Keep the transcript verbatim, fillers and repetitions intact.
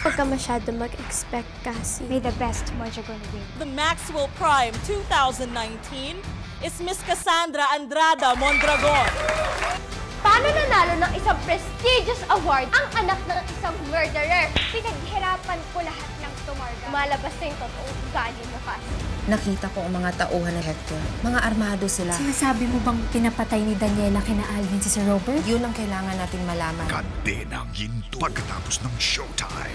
Huwag ka masyado mag-expect, Cassie. May the best one you're gonna win. The Maxwell Prime twenty nineteen is Miss Cassandra Andrada Mondragon. Paano nanalo ng isang prestigious award ang anak ng isang murderer? Pinaghirapan ko lahat ng tumarga. Malabas na yung totoong ugali mo, Cassie. Nakita ko ang mga tauhan ng Hector. Mga armado sila. Sinasabi mo bang pinapatay ni Daniela kina Alvin si Sir Robert? Yun ang kailangan natin malaman. Kadenang Ginto pagkatapos ng showtime.